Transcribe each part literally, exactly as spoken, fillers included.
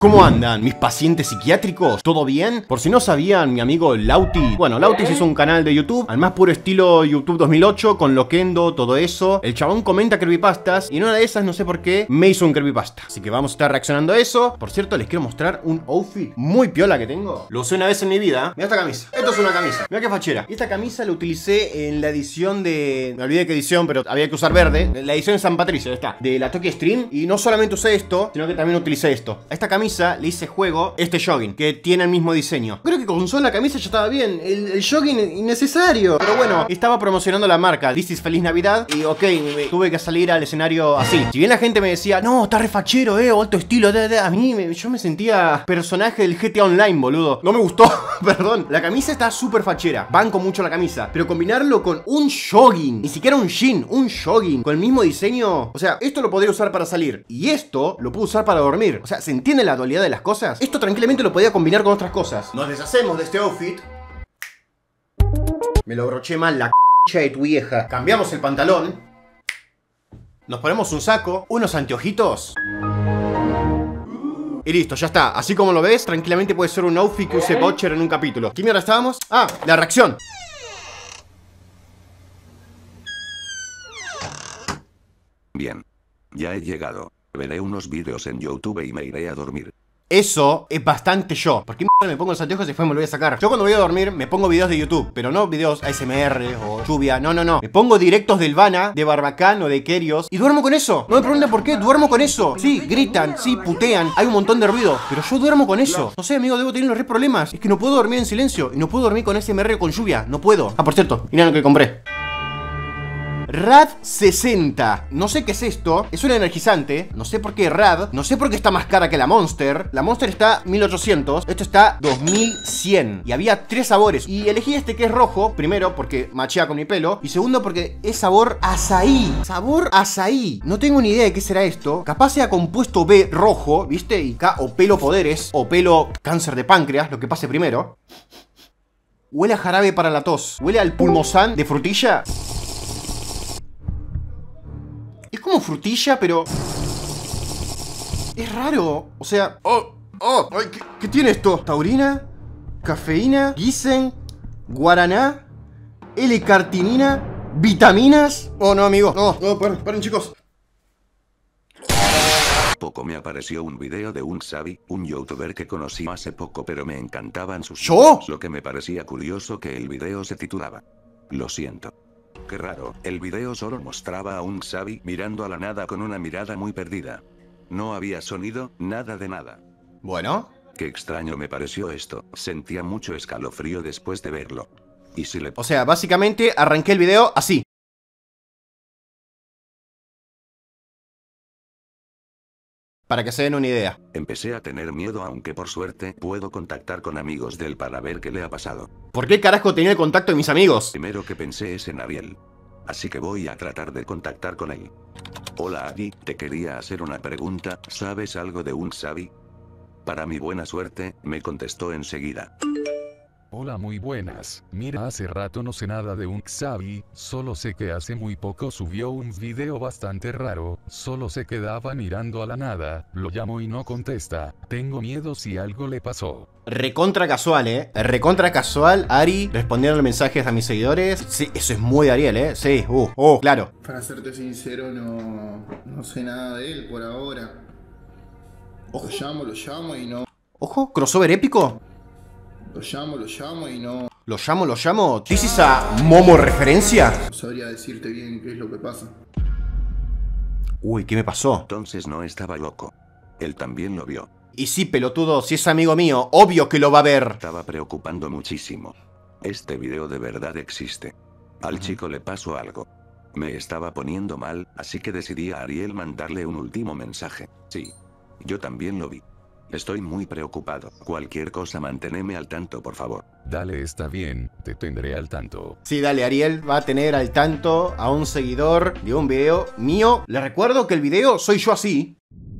¿Cómo andan mis pacientes psiquiátricos? ¿Todo bien? Por si no sabían, mi amigo Lauti, bueno, Lauti hizo un canal de YouTube al más puro estilo YouTube dos mil ocho, con Loquendo, todo eso. El chabón comenta creepypastas y en una de esas, no sé por qué, me hizo un creepypasta. Así que vamos a estar reaccionando a eso. Por cierto, les quiero mostrar un outfit muy piola que tengo. Lo usé una vez en mi vida. Mira esta camisa. Esto es una camisa. Mira qué fachera. Esta camisa la utilicé en la edición de... Me olvidé qué edición, pero había que usar verde. La edición de San Patricio, ya está. De la Tokyo Stream. Y no solamente usé esto, sino que también utilicé esto. A esta camisa le hice juego este jogging, que tiene el mismo diseño. Creo que con solo la camisa ya estaba bien. El, el jogging innecesario. Pero bueno, estaba promocionando la marca This is Feliz Navidad. Y ok, me, tuve que salir al escenario así. Si bien la gente me decía, no, está re fachero, eh, alto estilo, de, de. A mí, me, yo me sentía personaje del G T A Online, boludo. No me gustó, perdón. La camisa está súper fachera. Banco mucho la camisa. Pero combinarlo con un jogging, ni siquiera un jean, un jogging, con el mismo diseño. O sea, esto lo podría usar para salir. Y esto lo puedo usar para dormir. O sea, ¿se entiende la dualidad de las cosas? Esto tranquilamente lo podía combinar con otras cosas. Nos deshacemos de este outfit. Me lo broché mal la c*** de tu vieja. Cambiamos el pantalón. Nos ponemos un saco, unos anteojitos. Y listo, ya está. Así como lo ves, tranquilamente puede ser un outfit que use Butcher en un capítulo. ¿Qué mierda estábamos? Ah, la reacción. Bien. Ya he llegado. Veré unos vídeos en YouTube y me iré a dormir. Eso es bastante yo. ¿Por qué me pongo los anteojos y después me lo voy a sacar? Yo cuando voy a dormir me pongo videos de YouTube, pero no videos A S M R o lluvia. No, no, no. Me pongo directos del Vana, de Barbacán o de Kerios y duermo con eso. No me pregunten por qué, duermo con eso. Sí, gritan, sí, putean, hay un montón de ruido, pero yo duermo con eso. No sé, amigo, debo tener unos re problemas. Es que no puedo dormir en silencio y no puedo dormir con A S M R o con lluvia. No puedo. Ah, por cierto, miren lo que compré. Rad sesenta. No sé qué es esto. Es un energizante. No sé por qué Rad. No sé por qué está más cara que la Monster. La Monster está mil ochocientos. Esto está dos mil cien. Y había tres sabores. Y elegí este que es rojo. Primero porque machea con mi pelo. Y segundo porque es sabor azaí. Sabor azaí. No tengo ni idea de qué será esto. Capaz sea compuesto B rojo. ¿Viste? Y K o pelo poderes. O pelo cáncer de páncreas. Lo que pase primero. Huele a jarabe para la tos. Huele al pulmozán de frutilla. Es como frutilla, pero... es raro. O sea... ¡Oh! ¡Oh! Ay, ¿qué, ¿Qué tiene esto? Taurina, cafeína, ginseng, guaraná, L-cartinina, vitaminas... Oh, no, amigo. No, no, paren, paren, chicos. Poco me apareció un video de un Xavi, un youtuber que conocí hace poco, pero me encantaban sus ¿Yo? videos, lo que me parecía curioso que el video se titulaba Lo siento. Qué raro, el video solo mostraba a un Xavi mirando a la nada con una mirada muy perdida. No había sonido, nada de nada. Bueno. Qué extraño me pareció esto, sentía mucho escalofrío después de verlo. Y si le... O sea, básicamente arranqué el video así. Para que se den una idea. Empecé a tener miedo, aunque por suerte puedo contactar con amigos de él para ver qué le ha pasado. ¿Por qué carajo tenía el contacto de mis amigos? Primero que pensé es en Ariel. Así que voy a tratar de contactar con él. Hola Ari, te quería hacer una pregunta, ¿sabes algo de un Xavi? Para mi buena suerte, me contestó enseguida. Hola, muy buenas. Mira, hace rato no sé nada de un Xavi, solo sé que hace muy poco subió un video bastante raro, solo se quedaba mirando a la nada, lo llamo y no contesta, tengo miedo si algo le pasó. Recontra casual, eh. Recontra casual, Ari respondiendo mensajes a mis seguidores. Sí, eso es muy de Ariel, eh. Sí, uh, oh, claro. Para serte sincero, no, no sé nada de él por ahora. Lo llamo, lo llamo y no. Ojo, crossover épico. Lo llamo, lo llamo y no. Lo llamo, lo llamo. ¿This is a Momo referencia? No sabría decirte bien qué es lo que pasa. Uy, ¿qué me pasó? Entonces no estaba loco. Él también lo vio. Y sí, pelotudo, si es amigo mío, obvio que lo va a ver. Estaba preocupando muchísimo. Este video de verdad existe. Al chico le pasó algo. Me estaba poniendo mal, así que decidí a Ariel mandarle un último mensaje. Sí. Yo también lo vi. Estoy muy preocupado. Cualquier cosa manténme al tanto, por favor. Dale, está bien, te tendré al tanto. Sí, dale, Ariel va a tener al tanto a un seguidor de un video mío. Le recuerdo que el video soy yo así.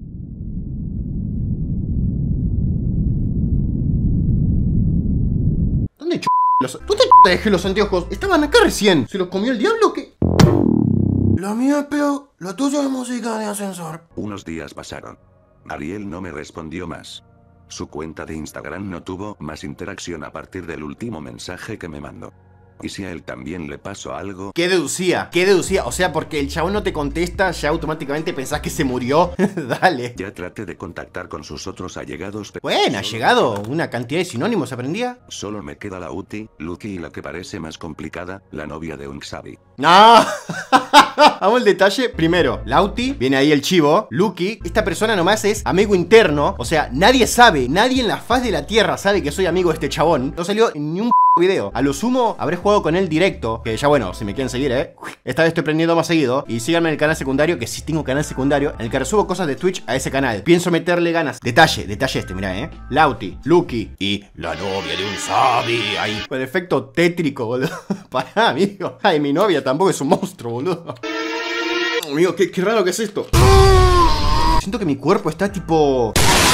¿Dónde ch... los... ¿Dónde ch... dejé los anteojos? Estaban acá recién. ¿Se los comió el diablo o qué? Lo mío es peor, lo tuyo es música de ascensor. Unos días pasaron. Ariel no me respondió más. Su cuenta de Instagram no tuvo más interacción a partir del último mensaje que me mandó. ¿Y si a él también le pasó algo? ¿Qué deducía? ¿Qué deducía? O sea, porque el chabón no te contesta, ya automáticamente pensás que se murió. Dale. Ya traté de contactar con sus otros allegados. pero Bueno, ha solo- llegado una cantidad de sinónimos, ¿aprendía? Solo me queda la Uti, Lucky y la que parece más complicada, la novia de un Xavi. ¡No! Vamos al detalle. Primero, Lauti, viene ahí el chivo. Lucky, esta persona nomás es amigo interno. O sea, nadie sabe, nadie en la faz de la tierra sabe que soy amigo de este chabón. No salió en ni un video. A lo sumo, habré jugado con él directo. Que ya bueno, si me quieren seguir, eh. Esta vez estoy prendiendo más seguido. Y síganme en el canal secundario, que sí tengo canal secundario, en el que resubo cosas de Twitch a ese canal. Pienso meterle ganas. Detalle, detalle este, mirá, eh. Lauti, Lucky y la novia de un Xavi. Ahí. Con efecto tétrico, boludo. Pará, amigo. Ay, mi novia tampoco es un monstruo, boludo. Amigo, qué, qué raro que es esto. Siento que mi cuerpo está tipo...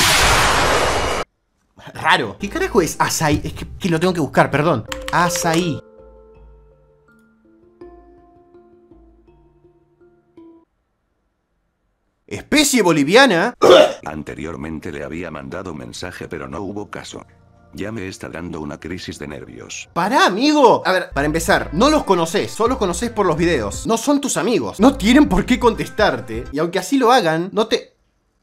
raro. ¿Qué carajo es Azaí? Es que, que lo tengo que buscar, perdón. Azaí. Especie boliviana. Anteriormente le había mandado mensaje pero no hubo caso. Ya me está dando una crisis de nervios. Pará, amigo. A ver, para empezar, no los conoces, solo los conoces por los videos. No son tus amigos. No tienen por qué contestarte. Y aunque así lo hagan, no te...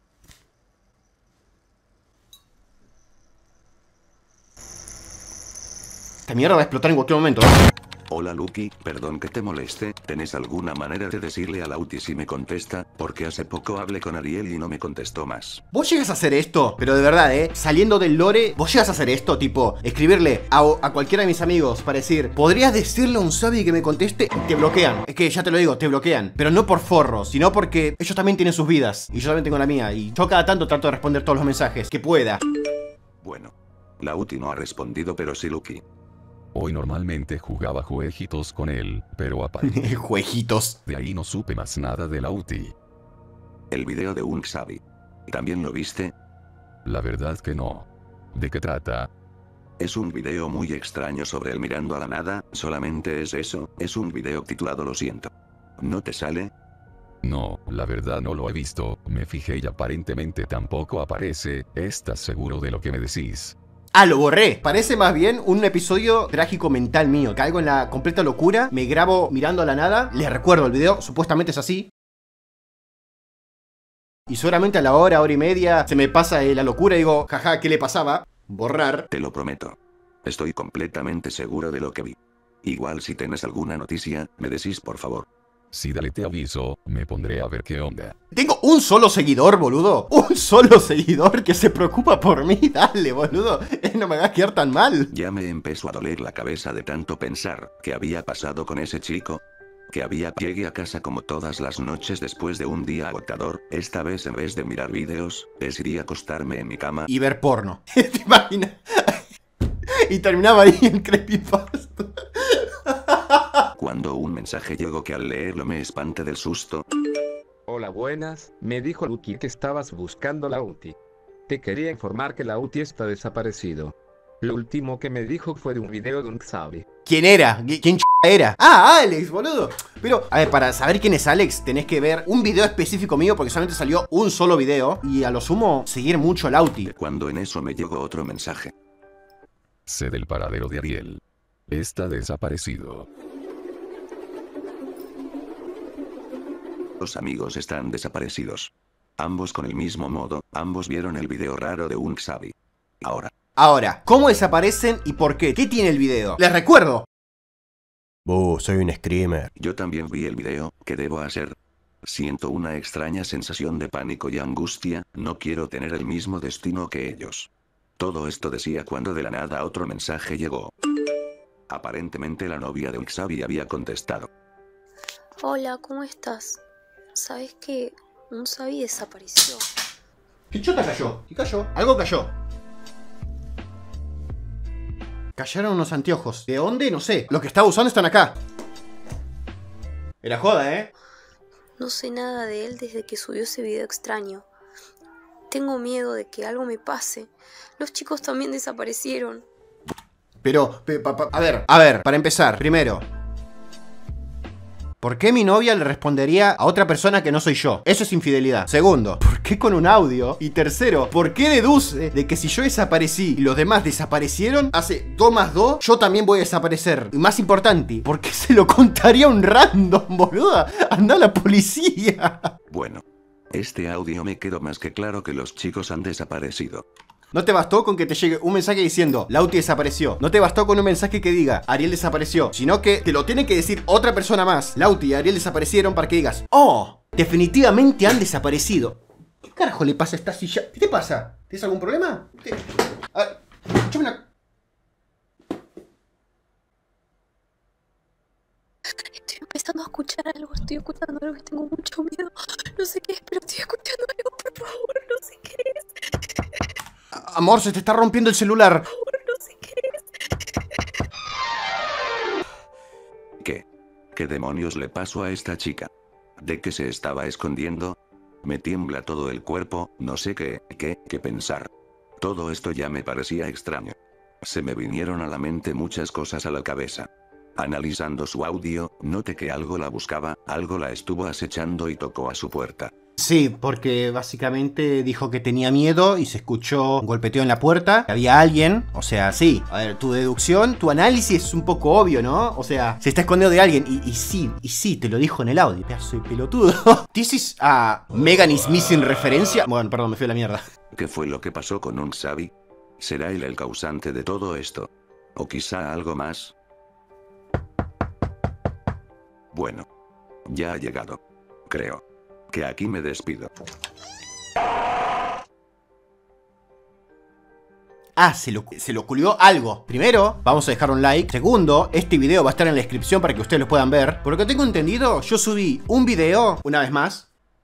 Esta mierda va a explotar en cualquier momento, ¿eh? Hola Lucky, perdón que te moleste, ¿tenés alguna manera de decirle a Lauti si me contesta? Porque hace poco hablé con Ariel y no me contestó más. Vos llegas a hacer esto, pero de verdad, eh, saliendo del lore, vos llegas a hacer esto, tipo, escribirle a, a cualquiera de mis amigos para decir, ¿podrías decirle a un Xavi que me conteste? Te bloquean. Es que ya te lo digo, te bloquean. Pero no por forros, sino porque ellos también tienen sus vidas. Y yo también tengo la mía. Y yo cada tanto trato de responder todos los mensajes que pueda. Bueno, Lauti no ha respondido pero sí Lucky. Hoy normalmente jugaba jueguitos con él, pero aparte Jueguitos. de ahí no supe más nada de Lauti. El video de un Xavi. ¿También lo viste? La verdad que no. ¿De qué trata? Es un video muy extraño sobre él mirando a la nada, solamente es eso, es un video titulado Lo siento. ¿No te sale? No, la verdad no lo he visto, me fijé y aparentemente tampoco aparece, ¿estás seguro de lo que me decís? Ah, lo borré. Parece más bien un episodio trágico mental mío. Caigo en la completa locura, me grabo mirando a la nada. Les recuerdo el video, supuestamente es así. Y seguramente a la hora, hora y media, se me pasa eh, la locura y digo, jaja, ¿qué le pasaba? Borrar. Te lo prometo. Estoy completamente seguro de lo que vi. Igual si tenés alguna noticia, me decís por favor. Si dale te aviso, me pondré a ver qué onda. Tengo un solo seguidor, boludo. Un solo seguidor que se preocupa por mí. Dale, boludo. Eh, no me va a quedar tan mal. Ya me empezó a doler la cabeza de tanto pensar qué había pasado con ese chico. Que había llegué a casa como todas las noches después de un día agotador. Esta vez en vez de mirar vídeos, decidí acostarme en mi cama. Y ver porno. ¿Te imaginas? Y terminaba ahí en creepypasta. Cuando un mensaje llegó que al leerlo me espanté del susto. Hola, buenas, me dijo Lucky que estabas buscando la Lauti. Te quería informar que Lauti está desaparecido. Lo último que me dijo fue de un video de un Xavi. ¿Quién era? ¿Quién ch era? Ah, Alex, boludo. Pero, a ver, para saber quién es Alex, tenés que ver un video específico mío porque solamente salió un solo video. Y a lo sumo, seguir mucho a Lauti. Cuando en eso me llegó otro mensaje. Sé del paradero de Ariel. Está desaparecido. Los amigos están desaparecidos. Ambos con el mismo modo, ambos vieron el video raro de un Xavi. Ahora. Ahora, ¿cómo desaparecen y por qué? ¿Qué tiene el video? Les recuerdo. Uh, soy un screamer. Yo también vi el video, ¿qué debo hacer? Siento una extraña sensación de pánico y angustia, no quiero tener el mismo destino que ellos. Todo esto decía cuando de la nada otro mensaje llegó. Aparentemente la novia de un Xavi había contestado. Hola, ¿cómo estás? ¿Sabes que un Xavi desapareció? ¿Qué chota cayó? ¿Qué cayó? Algo cayó. Cayeron unos anteojos. ¿De dónde? No sé. Los que estaba usando están acá. Era joda, ¿eh? No sé nada de él desde que subió ese video extraño. Tengo miedo de que algo me pase. Los chicos también desaparecieron. Pero, pe, pa, pa, a ver, a ver, para empezar, primero. ¿por qué mi novia le respondería a otra persona que no soy yo? Eso es infidelidad. Segundo, ¿por qué con un audio? Y tercero, ¿por qué deduce de que si yo desaparecí y los demás desaparecieron, hace dos más dos, yo también voy a desaparecer? Y más importante, ¿por qué se lo contaría a un random, boluda? Anda a la policía. Bueno, este audio me quedó más que claro que los chicos han desaparecido. No te bastó con que te llegue un mensaje diciendo Lauti desapareció. No te bastó con un mensaje que diga Ariel desapareció, sino que te lo tiene que decir otra persona más. Lauti y Ariel desaparecieron, para que digas, oh, definitivamente han desaparecido. ¿Qué carajo le pasa a esta silla? ¿Qué te pasa? ¿Tienes algún problema? ¿Qué? A ver, échame una... Estoy empezando a escuchar algo, estoy escuchando algo y tengo mucho miedo. No sé qué es, pero estoy escuchando algo, por favor, no sé qué es. Amor, se te está rompiendo el celular. Por favor, no sé qué es. ¿Qué? ¿Qué demonios le pasó a esta chica? ¿De qué se estaba escondiendo? Me tiembla todo el cuerpo, no sé qué, qué, qué pensar. Todo esto ya me parecía extraño. Se me vinieron a la mente muchas cosas a la cabeza. Analizando su audio, noté que algo la buscaba, algo la estuvo acechando y tocó a su puerta. Sí, porque básicamente dijo que tenía miedo y se escuchó un golpeteo en la puerta. Había alguien, o sea, sí. A ver, tu deducción, tu análisis es un poco obvio, ¿no? O sea, se está escondiendo de alguien. Y, y sí, y sí, te lo dijo en el audio. Pedazo de pelotudo. This is a Megan is missing referencia. Bueno, perdón, me fui a la mierda. ¿Qué fue lo que pasó con un Xavi? ¿Será él el causante de todo esto? ¿O quizá algo más? Bueno, ya ha llegado. Creo que aquí me despido. Ah, se lo, se le ocurrió algo. Primero, vamos a dejar un like. Segundo, este video va a estar en la descripción para que ustedes lo puedan ver. Por lo que tengo entendido, yo subí un video, una vez más.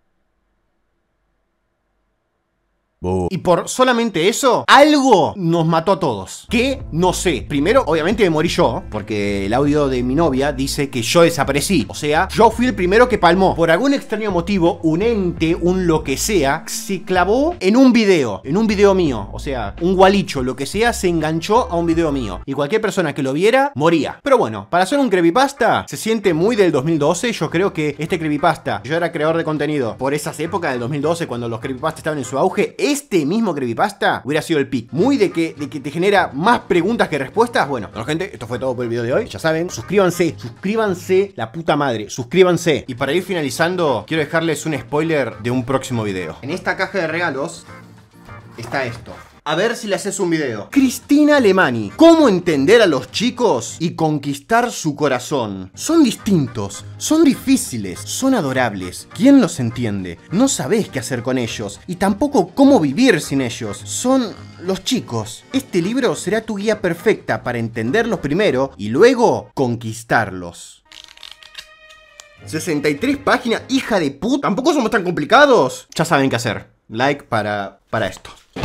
Y por solamente eso, algo nos mató a todos. ¿Qué? No sé. Primero, obviamente me morí yo, porque el audio de mi novia dice que yo desaparecí. O sea, yo fui el primero que palmó. Por algún extraño motivo, un ente, un lo que sea, se clavó en un video. En un video mío. O sea, un gualicho, lo que sea, se enganchó a un video mío. Y cualquier persona que lo viera, moría. Pero bueno, para hacer un creepypasta, se siente muy del dos mil doce. Yo creo que este creepypasta, yo era creador de contenido por esas épocas del dos mil doce, cuando los creepypastas estaban en su auge. Este mismo creepypasta hubiera sido el pick. Muy de que, de que te genera más preguntas que respuestas. Bueno, bueno, gente, esto fue todo por el video de hoy. Ya saben, suscríbanse, suscríbanse, la puta madre, suscríbanse. Y para ir finalizando, quiero dejarles un spoiler de un próximo video. En esta caja de regalos está esto. A ver si le haces un video. Cristina Alemani. ¿Cómo entender a los chicos y conquistar su corazón? Son distintos, son difíciles, son adorables. ¿Quién los entiende? No sabés qué hacer con ellos y tampoco cómo vivir sin ellos. Son los chicos. Este libro será tu guía perfecta para entenderlos primero y luego conquistarlos. sesenta y tres páginas, hija de puta. ¿Tampoco somos tan complicados? Ya saben qué hacer. Like para, para esto.